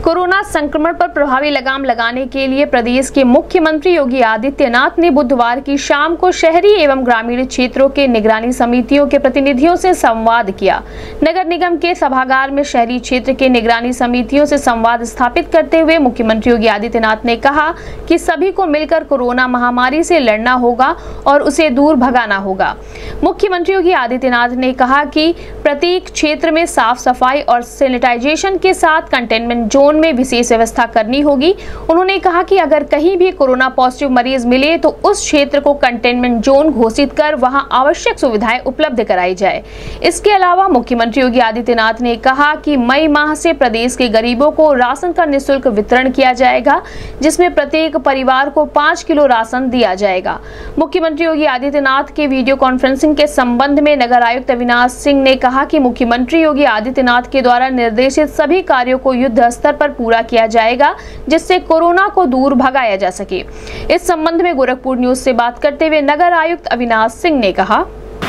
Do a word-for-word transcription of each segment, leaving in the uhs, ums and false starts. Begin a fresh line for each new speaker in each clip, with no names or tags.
Corona संक्रमण पर प्रभावी लगाम लगाने के लिए प्रदेश के मुख्यमंत्री योगी आदित्यनाथ ने बुधवार की शाम को शहरी एवं ग्रामीण क्षेत्रों के निगरानी समितियों के प्रतिनिधियों से संवाद किया। नगर निगम के सभागार में शहरी क्षेत्र के निगरानी समितियों से संवाद स्थापित करते हुए मुख्यमंत्री योगी आदित्यनाथ ने कहा कि सभी को मिलकर कोरोना महामारी से लड़ना होगा और उसे दूर भगाना होगा। मुख्यमंत्री योगी आदित्यनाथ ने कहा कि प्रत्येक क्षेत्र में साफ सफाई और सैनिटाइजेशन के साथ कंटेनमेंट जोन में विशेष व्यवस्था करनी होगी। उन्होंने कहा कि अगर कहीं भी कोरोना पॉजिटिव मरीज मिले तो उस क्षेत्र को कंटेनमेंट जोन घोषित कर वहां आवश्यक सुविधाएं उपलब्ध कराई जाए। इसके अलावा मुख्यमंत्री योगी आदित्यनाथ ने कहा कि मई माह से प्रदेश के गरीबों को राशन का निःशुल्क वितरण किया जाएगा, जिसमें प्रत्येक परिवार को पाँच किलो राशन दिया जाएगा। मुख्यमंत्री योगी आदित्यनाथ के वीडियो कॉन्फ्रेंसिंग के संबंध में नगर आयुक्त अविनाश सिंह ने कहा कि मुख्यमंत्री योगी आदित्यनाथ के द्वारा निर्देशित सभी कार्यों को युद्ध स्तर पर पूरा किया जाएगा, जिससे कोरोना को दूर भगाया जा सके। इस संबंध में गोरखपुर न्यूज से बात करते हुए नगर आयुक्त अविनाश सिंह ने कहा,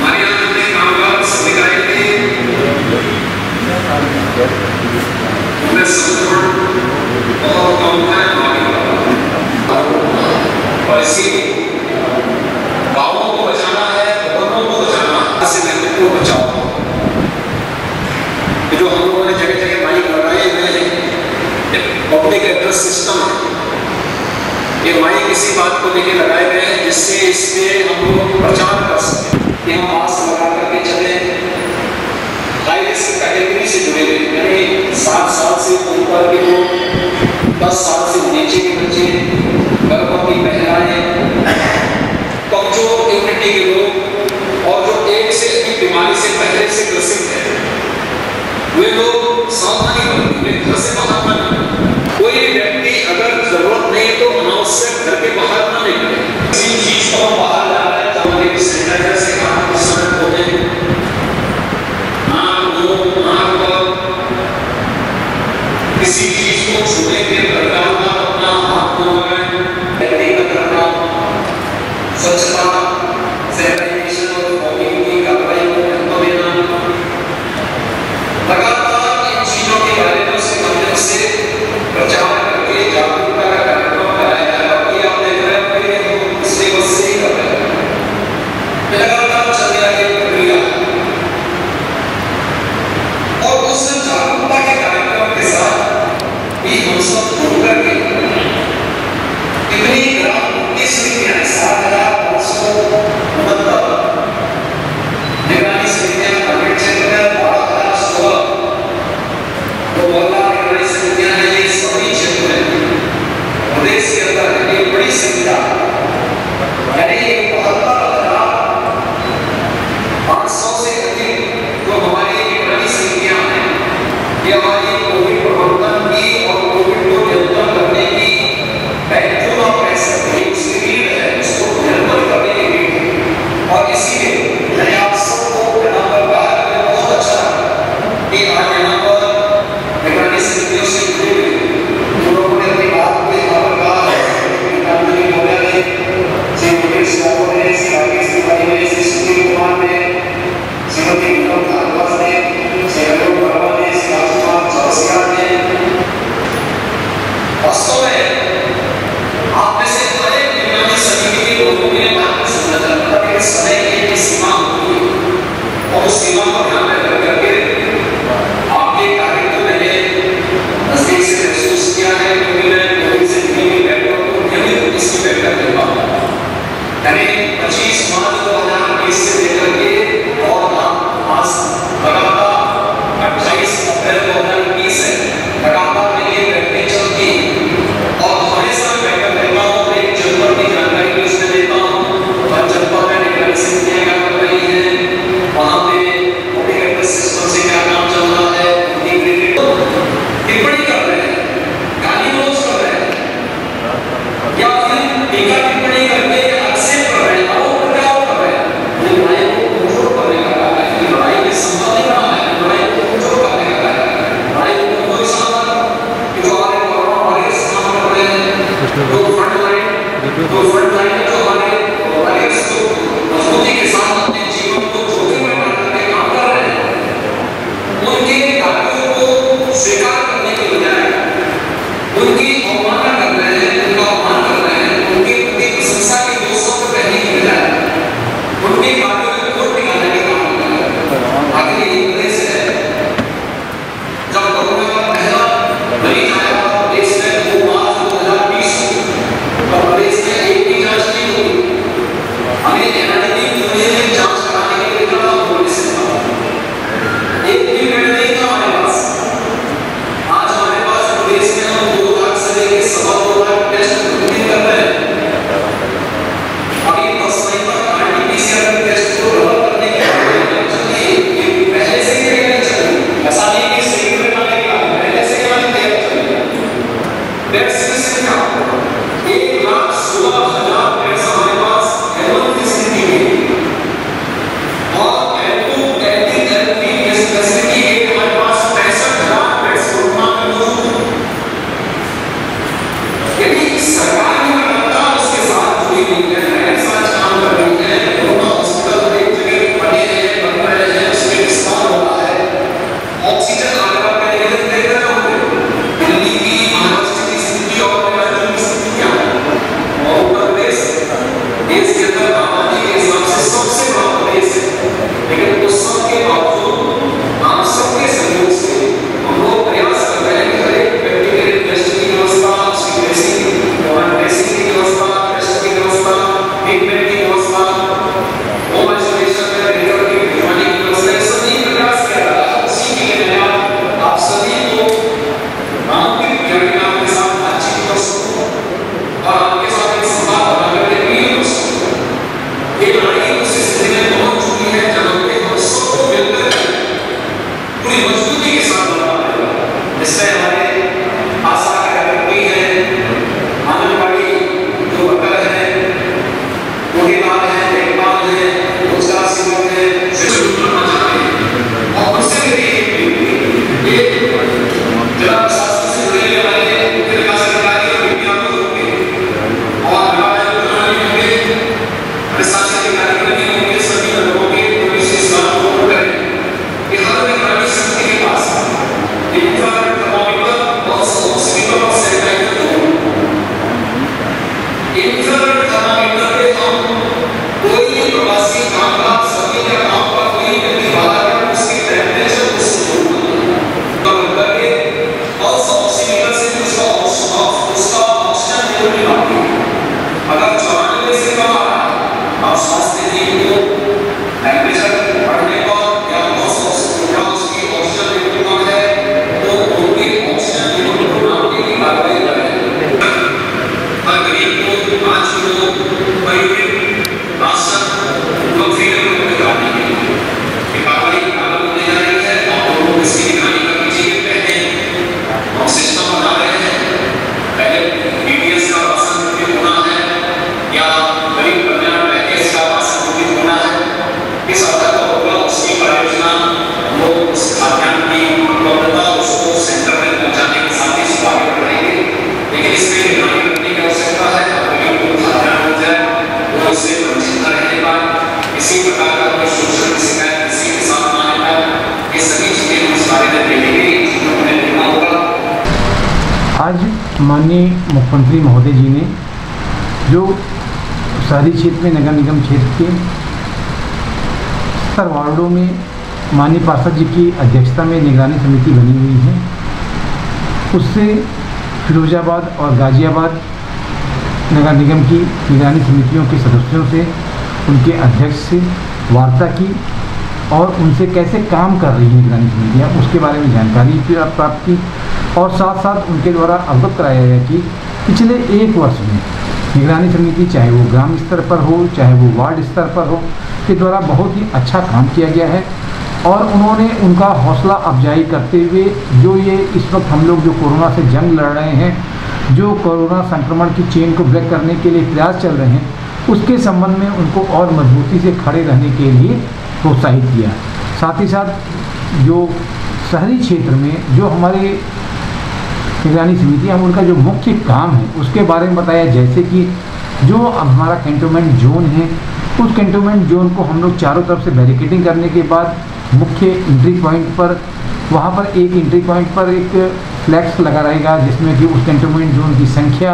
जो हम लोगों ने जगह जगह माइक लगाए हैं, पब्लिक एड्रेस सिस्टम है। ये माइक इसी बात को लेके लगाए गए हैं जिससे इससे हम लोग प्रचार कर सकें कि हम मास्क लगा करके चले। हाई रिस्क कैटेगरी से जुड़े हुए यानी सात साल से ऊपर के लोग, दस साल से नीचे के बच्चे, गर्भवती महिलाएं, कमजोर इम्यूनिटी के लोग और जो एक से अधिक बीमारी से पहले से ग्रसित है, वे लोग सावधानी बरतें, घर से बाहर न निकलें। कोई व्यक्ति अगर जरूरत नहीं तो अनावश्यक घर के बाहर न निकले। किसी चीज को बाहर जा रहा है तो हमें सैनिटाइजर से हाथ साफ धोने, नाक मुंह नाक पर किसी चीज को छूने के बदलाव अपना हाथ धोना, व्यक्तिगत रखना, स्वच्छता, सैनिटाइजेशन और वॉकिंग की कार्रवाई को महत्व देना, लगातार इन चीजों के बारे में उसके माध्यम से प्रचार करके जागरूकता का कार्यक्रम कराया जा रहा है। आप देख रहे हैं कि हम पिछले वर्ष से ही कर रहे हैं, लगातार चल रहा है प्रक्रिया। और उस जागरूकता के कार्यक्रम के साथ भी हम सब जुड़ करके कितनी ग्राम इस समितियां सात हजार पाँच सौ उनहत्तर निगरानी समितियां ग्रामीण क्षेत्र में बारह हजार सोलह तो मोहल्ला निगरानी समितियां हैं। ये सभी क्षेत्र में प्रदेश के अंदर एक बड़ी संख्या यानी बहत्तर हजार पाँच सौ से अधिक जो हमारी निगरानी समितियां हैं, ये हमारी कोविड प्रबंधन की और कोविड को नियंत्रण करने की बैकबोन ऑफ एक्शन उसकी नीड है, उसको नियंत्रण करने की नीड है। और इसीलिए मैंने आप सबको यहाँ पर कहा है, बहुत अच्छा कि आज यहाँ पर निगरानी समितियों से जुड़े हुए उन लोगों ने अपनी बात को यहाँ पर कहा है। गांधी महोदय ने, श्री मुकेश यादव ने, श्री राकेश तिवारी ने, श्री सुनील कुमार ने, श्रीमती नीलम भारद्वाज ने, श्री अलोक वर्मा ने, श्री राजकुमार चौरसिया ने। वास्तव में आप में से हर एक निगरानी समिति के लोगों ने बात समझा जाता है कि समय की एक सीमा होती है और उस सीमा को ध्यान में रख करके आपके कार्य को मैंने नजदीक से महसूस किया है, क्योंकि मैं कोविड से जुड़ी हुई बैठकों को नियमित इसकी बैठक करता हूँ। यानी पच्चीस मार्च दो हजार बीस से लेकर के और आज लगातार अट्ठाईस अप्रैल दो हजार इक्कीस है, लगातार में ये बैठकें चलती और हमेशा बैठक करता हूँ। एक जनपद की जानकारी भी उसमें देता हूँ और जनपद में निगरानी समितियां क्या कर रही हैं, वहाँ पे पब्लिक एड्रेस सिस्टम से क्या काम चल रहा है, टिप्पणी कर रहे हैं, गाली गलौज कर रहे हैं या फिर टीका टिप्पणी करके आक्षेप कर रहे हैं, आरोप प्रत्यारोप कर रहे हैं। ये लड़ाई को कमजोर करने का काम है, ये लड़ाई के संबंधी काम है, लड़ाई को कमजोर करने का काम है। लड़ाई को कोई सामान कि जो हमारे कोरोना वायरस से काम कर रहे हैं, जो फ्रंट लाइन जो फ्रंट लाइन में जो हमारे वायरस को मजबूती के साथ अपने जीवन को जोखिम में डाल करके काम कर रहे हैं, उनके कार्यों को स्वीकार करने के बजाय उनकी अवमानना कर रहे हैं, उनका अपमान कर रहे हैं, उनके प्रति प्रशंसा के दो शब्द कहने की बजाय उनकी बातों को खोट निकालने का काम कर रहे हैं। आखिर यही प्रदेश है जब कोरोना का पहला मरीज आया देश में दो मार्च दो हजार बीस को और प्रदेश में एक भी जांच नहीं हुई। हमें एनआईटी में जांच कराने के लिए कहा पुलिस से एक भी बेड नहीं था हमारे पास। आज हमारे पास प्रदेश में हम दो लाख से लेकर सवा दो लाख टेस्ट प्रतिदिन कर रहे हैं। अभी दस मई तक आरटीपीसीआर टेस्ट को डबल करने की प्रक्रिया चल रही है। ये पहले से ही तैयारी चल रही है। ऐसा नहीं कि सीक्रेट में आने का पहले से ही तैयारी चल रही है। बेड्स की संख्या एक लाख सोलह हजार बेड्स हमारे पास एवं की स्थिति में और एलटू एलटी एलपी की फैसिलिटी है हमारे पास पैंसठ हजार बेड्स वर्तमान में मौजूद है। यदि सरकार ने लगातार उसके साथ जुड़ी हुई है, नए साथ काम कर रही है, कोरोना हॉस्पिटल एक जगह बने हैं, बन रहे हैं, उसमें विस्तार हो रहा है, ऑक्सीजन आगरा का निवेदन दे रहे होंगे, दिल्ली की महाराष्ट्र की स्थिति और राज्यों की स्थिति क्या है और उत्तर प्रदेश देश के अंदर आबादी के हिसाब से सबसे बड़ा प्रदेश है। लेकिन उस सब के बावजूद आप सबके सहयोग से हम लोग प्रयास कर रहे हैं कि हर एक व्यक्ति के लिए टेस्ट की व्यवस्था, उसकी टेस्टिंग और टेस्टिंग की व्यवस्था, टेस्ट की व्यवस्था, ट्रीटमेंट की व्यवस्था, होम आइसोलेशन में रेगुलर की भिजवाने की व्यवस्था, ये सभी प्रयास किया जा रहा है। उसी के लिए मैं आप सभी को आमंत्रित किया कि आपके साथ बातचीत कर सकूं और आपके साथ एक संवाद बनाकर के लिए कर सकूं। ये लड़ाई उस स्थिति में पहुंच चुकी है जहां पे हम सबको मिलकर पूरी मजबूती के साथ लड़ना पड़ेगा। इससे हमारे आशा कार्यकर्ता हैं, आंगनबाड़ी जो वर्कर हैं, कोठीदार हैं, देखभाल हैं, रोजगार सेवक हैं, शिक्षक बनना चाहते हैं और उनसे मेरी ये जिला प्रशासन से जुड़े हमारे मुख्य विकास अधिकारी और विज्ञापन होंगे और हमारे होंगे प्रशासनिक कार्यक्रम होंगे, सभी लोगों के पुलिस इस बात को करें कि हर निगरानी शक्ति के पास इंफ्रारेड थर्मामीटर और ऑक्सीमीटर और सैनिटाइजर हो। इंफ्रारेड थर्मामीटर पे हम कोई प्रवासी कामगार सभी या काम पर कोई व्यक्ति बाहर है उसके टेम्परेचर को सुन कम करके और ऑक्सीमीटर से उसका उसका ऑक्सीजन लेवल निकालते हैं। अगर चौरानवे से कम आ रहा है आप स्वास्थ्य टीम को टेम्परेचर बढ़ने पर या या उसकी ऑक्सीजन लेवल कम है तो उनकी ऑक्सीजन लेवल को बढ़ाने की कार्रवाई करें। हर गरीब को पाँच किलो पर यूनिट राशन को फ्री में निकालने के लिए ये कार्रवाई लागू होने जा रही है और लोग इसकी निगरानी कर लीजिए। पहले हम सिस्टम बना रहे हैं, पहले बीडीएस का राशन वितरित होना है या गरीब कल्याण पैकेज का राशन वितरित होना है। इस अवसर पर होगा उसकी परियोजना लोग उस खाद्यान्न की उपलब्धता उसको सेंटर में पहुंचाने के साथ ही इसको आगे बढ़ाएंगे। लेकिन इसमें निगरानी करने की आवश्यकता है और गरीब को खाद्यान्न हो जाए वो उससे वंचित न रहने पाए, किसी प्रकार का कोई शोषण की शिकायत किसी के साथ ना आने पाए। ये सभी चीजें हम इस बारे में देखेंगे, हमने देखा होगा।
आज माननीय मुख्यमंत्री महोदय जी ने जो शहरी क्षेत्र में नगर निगम क्षेत्र के सत्तर वार्डों में माननीय पार्षद जी की अध्यक्षता में निगरानी समिति बनी हुई है, उससे फिरोजाबाद और गाजियाबाद नगर निगम की निगरानी समितियों के सदस्यों से, उनके अध्यक्ष से वार्ता की और उनसे कैसे काम कर रही है निगरानी समितियाँ उसके बारे में जानकारी प्राप्त की और साथ साथ उनके द्वारा अवगत कराया गया कि पिछले एक वर्ष में निगरानी समिति चाहे वो ग्राम स्तर पर हो चाहे वो वार्ड स्तर पर हो के द्वारा बहुत ही अच्छा काम किया गया है और उन्होंने उनका हौसला अफजाई करते हुए जो ये इस वक्त हम लोग जो कोरोना से जंग लड़ रहे हैं, जो कोरोना संक्रमण की चेन को ब्रेक करने के लिए प्रयास चल रहे हैं, उसके संबंध में उनको और मजबूती से खड़े रहने के लिए प्रोत्साहित किया। साथ ही साथ जो शहरी क्षेत्र में जो हमारे निगरानी समितियाँ उनका जो मुख्य काम है उसके बारे में बताया, जैसे कि जो अब हमारा कैंटोनमेंट जोन है उस कैंटोनमेंट जोन को हम लोग चारों तरफ से बैरिकेडिंग करने के बाद मुख्य एंट्री पॉइंट पर वहाँ पर एक एंट्री पॉइंट पर एक फ्लैक्स लगा रहेगा जिसमें कि उस कंटेनमेंट जोन की संख्या,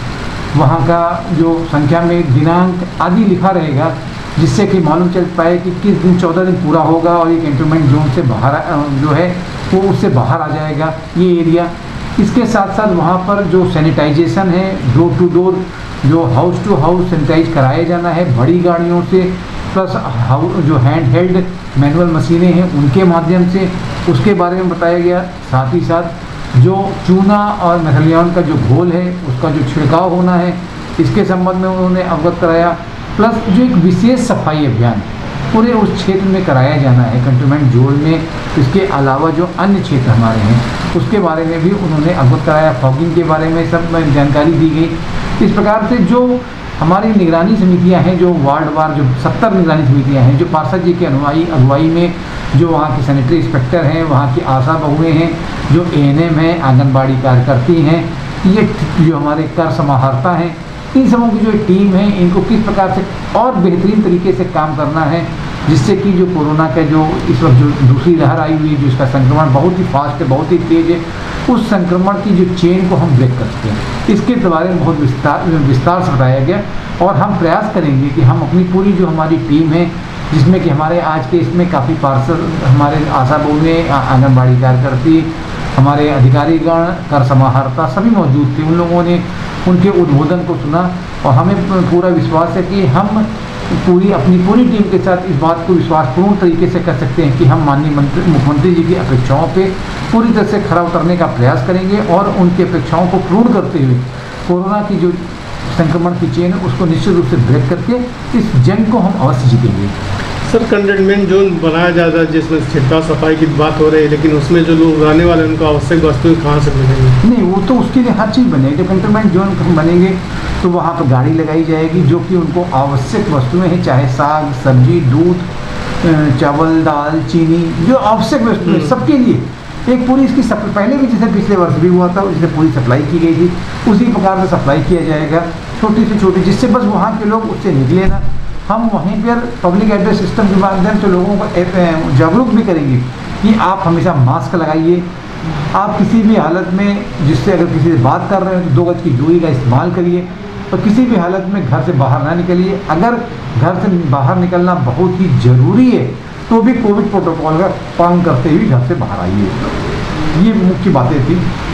वहाँ का जो संख्या में दिनांक आदि लिखा रहेगा, जिससे कि मालूम चल पाए कि किस दिन चौदह दिन पूरा होगा और ये कंटेनमेंट जोन से बाहर जो है वो उससे बाहर आ जाएगा ये एरिया। इसके साथ साथ वहाँ पर जो सैनिटाइजेशन है, डोर टू डोर जो हाउस टू हाउस सैनिटाइज कराया जाना है बड़ी गाड़ियों से, प्लस हाउ जो हैंड हेल्ड मैनुअल मशीनें हैं उनके माध्यम से, उसके बारे में बताया गया। साथ ही साथ जो चूना और मेथलियन का जो घोल है उसका जो छिड़काव होना है इसके संबंध में उन्होंने अवगत कराया। प्लस जो एक विशेष सफाई अभियान पूरे उस क्षेत्र में कराया जाना है कंटेनमेंट जोन में, इसके अलावा जो अन्य क्षेत्र हमारे हैं उसके बारे में भी उन्होंने अवगत कराया। फॉगिंग के बारे में सब जानकारी दी गई। इस प्रकार से जो हमारी निगरानी समितियां हैं, जो वार्ड वार जो सत्तर निगरानी समितियां हैं, जो पार्षद जी के अनुयायी अगुवाई में जो वहाँ के सैनिटरी इंस्पेक्टर हैं, वहाँ की आशा बहुएँ हैं, जो ए एन एम हैं, आंगनबाड़ी कार्यकर्ती हैं, ये जो हमारे कर समाहर्ता हैं, इन सबों की जो टीम है इनको किस प्रकार से और बेहतरीन तरीके से काम करना है जिससे कि जो कोरोना का जो इस वक्त जो दूसरी लहर आई हुई है, जो इसका संक्रमण बहुत ही फास्ट है, बहुत ही तेज़ है, उस संक्रमण की जो चेन को हम ब्रेक कर सकते हैं। इसके बारे में बहुत विस्तार विस्तार से बताया गया और हम प्रयास करेंगे कि हम अपनी पूरी जो हमारी टीम है, जिसमें कि हमारे आज के इसमें काफ़ी पार्षद, हमारे आशा बहुएं, आंगनबाड़ी कार्यकर्ती, हमारे अधिकारीगण, कर समाहर्ता सभी मौजूद थे। उन लोगों ने उनके उद्बोधन को सुना और हमें पूरा विश्वास है कि हम पूरी अपनी पूरी टीम के साथ इस बात को विश्वासपूर्ण तरीके से कर सकते हैं कि हम माननीय मंत्री मुख्यमंत्री जी की अपेक्षाओं पे पूरी तरह से खरा उतरने का प्रयास करेंगे और उनकी अपेक्षाओं को पूर्ण करते हुए कोरोना की जो संक्रमण की चेन है उसको निश्चित रूप से ब्रेक करके इस जंग को हम अवश्य जीतेंगे।
सर, कंटेनमेंट जोन बनाया जाता है जिसमें छिड़काव सफाई की बात हो रही है, लेकिन उसमें जो लोग रहने वाले उनको आवश्यक वस्तुएं कहाँ से मिलेंगी?
नहीं, वो तो उसके लिए हर चीज़ बनेगी। जब कंटेनमेंट जोन बनेंगे तो वहाँ पर गाड़ी लगाई जाएगी जो कि उनको आवश्यक वस्तुएं हैं, चाहे साग सब्जी, दूध, चावल, दाल, चीनी, जो आवश्यक वस्तुएं सबके लिए एक पूरी इसकी सप्लाई, पहले भी जैसे पिछले वर्ष भी हुआ था उससे पूरी सप्लाई की गई थी, उसी प्रकार से सप्लाई किया जाएगा छोटी से छोटी, जिससे बस वहाँ के लोग उससे निकले ना। हम वहीं पर पब्लिक एड्रेस सिस्टम के माध्यम से लोगों को जागरूक भी करेंगे कि आप हमेशा मास्क लगाइए, आप किसी भी हालत में जिससे अगर किसी से बात कर रहे हैं तो दो गज की दूरी का इस्तेमाल करिए और किसी भी हालत में घर से बाहर ना निकलिए। अगर घर से बाहर निकलना बहुत ही ज़रूरी है तो भी कोविड प्रोटोकॉल का पालन करते हुए घर से बाहर आइए। ये मुख्य बातें थी।